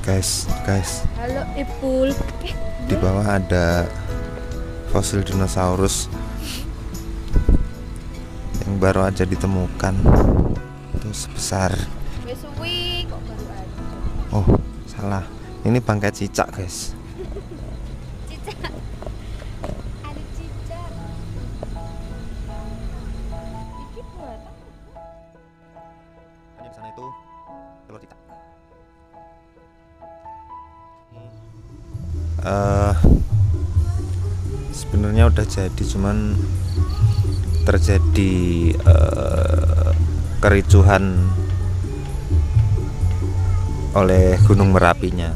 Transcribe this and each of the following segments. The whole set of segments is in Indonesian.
Guys, Halo Ipul. di bawah ada fosil dinosaurus yang baru aja ditemukan. Itu sebesar, Wes suwi kok baru aja. oh salah, ini bangkai cicak guys. Cicak. Ada cicak. Iki buat Hanya di sana itu telur cicak. Sebenarnya udah jadi, cuman terjadi kericuhan oleh Gunung Merapinya.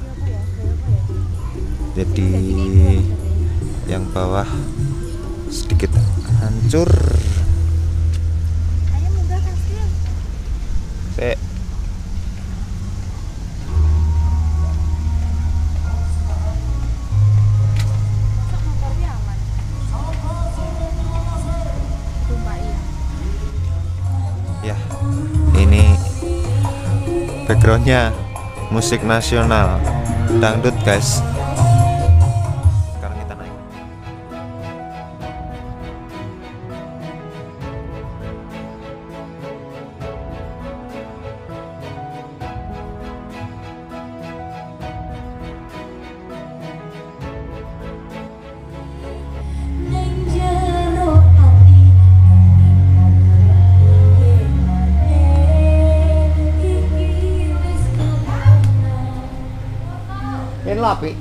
Jadi yang bawah sedikit hancur. Ayo munggah kastil. Sek. Sok motornya aman. Sumpah iya. Ya, ini backgroundnya musik nasional dangdut guys. Sekarang kita naik. Ini lapi.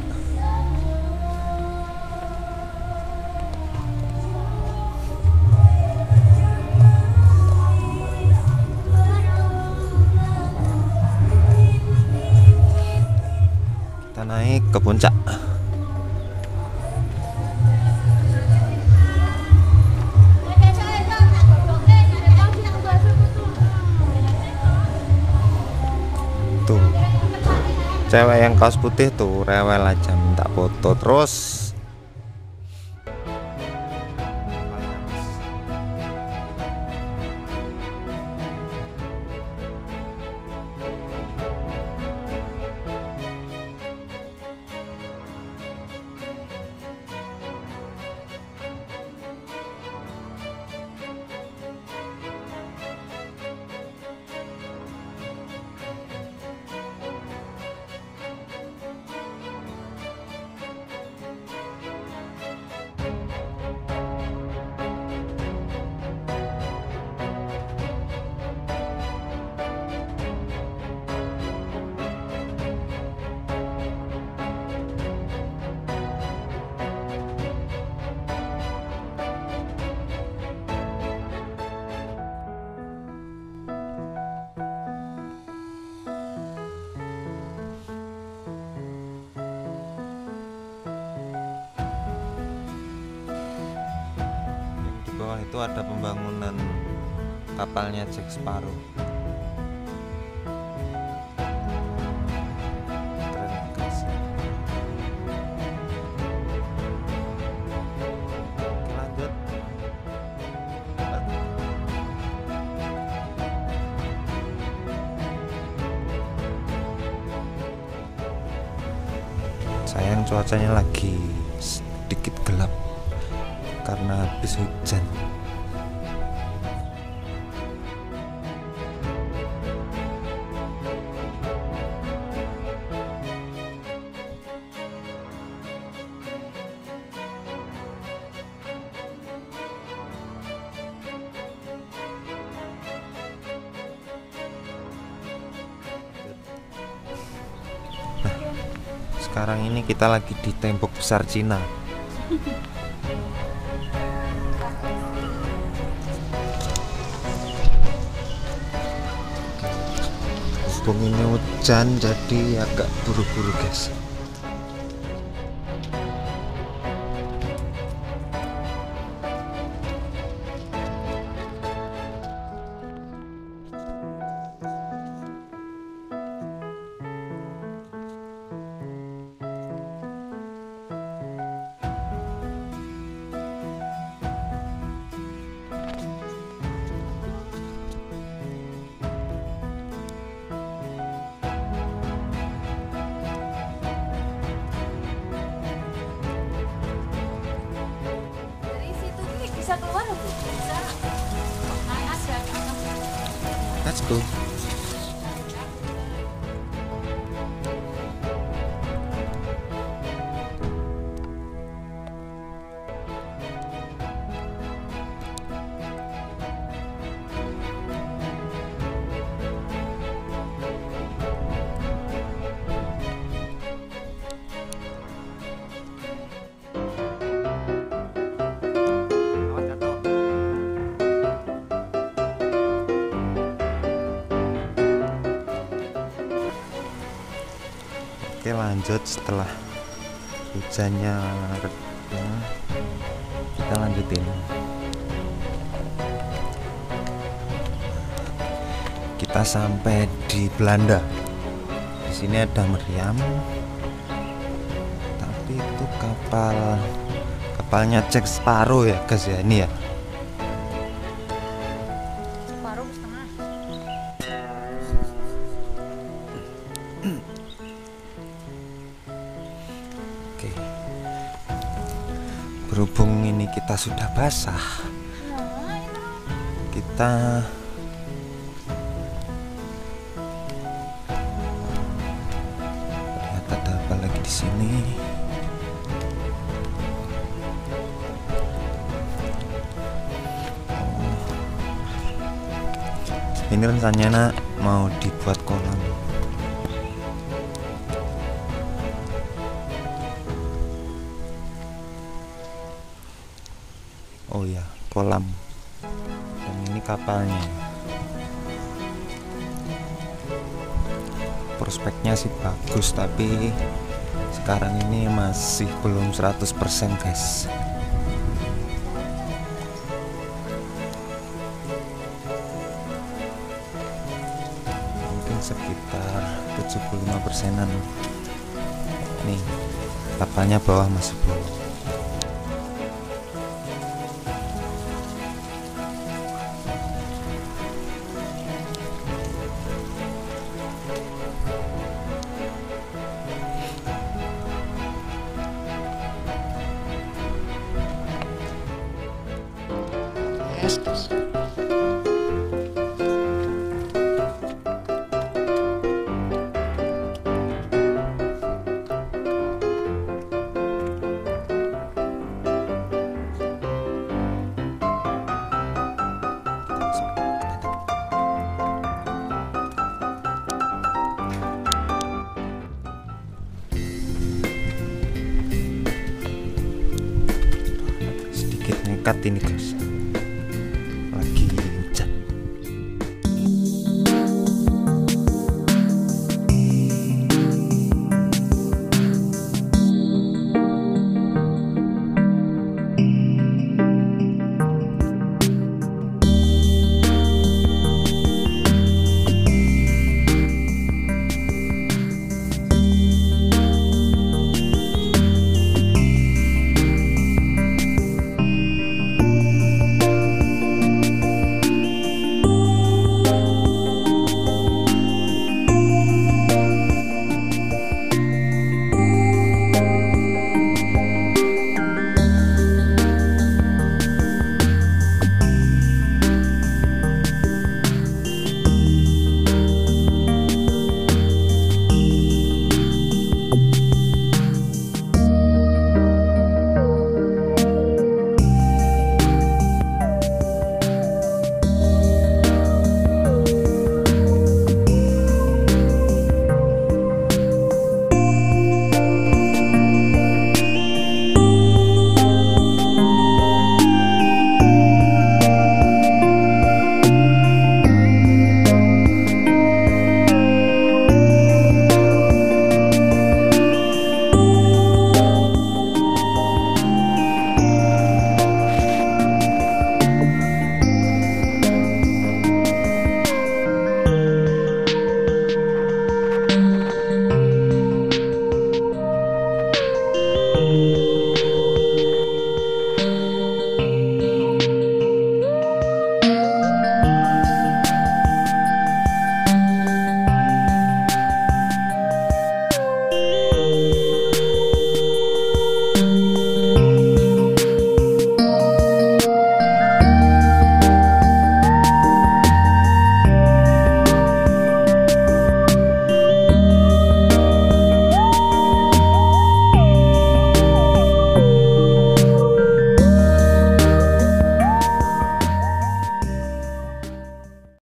Kita naik ke puncak. Tuh, cewek yang kaos putih tuh rewel aja minta foto terus. Di bawah itu ada pembangunan kapalnya Jack Sparrow. Keren guys. Oke, lanjut. Sayang cuacanya lagi sedikit gelap karena habis hujan. Nah, sekarang ini kita lagi di tembok besar Cina. Mumpung ini hujan jadi agak buru-buru guys. bisa keluar Bu? Bisa. Naik aja. Let's go. Oke, lanjut setelah hujannya reda, kita lanjutin. Kita sampai di Belanda. Di sini ada meriam, tapi itu kapalnya Jack Sparrow ya guys ya, ini ya. Separuh setengah. Oke, berhubung ini kita sudah basah, kita lihat ada apa lagi di sini. Ini rencananya mau dibuat kolam. Oh ya, kolam. Dan ini kapalnya. Prospeknya sih bagus, tapi sekarang ini masih belum 100% guys. Mungkin sekitar 75%-an. Nih, kapalnya bawah masih belum. Sedikit nekat ini guys.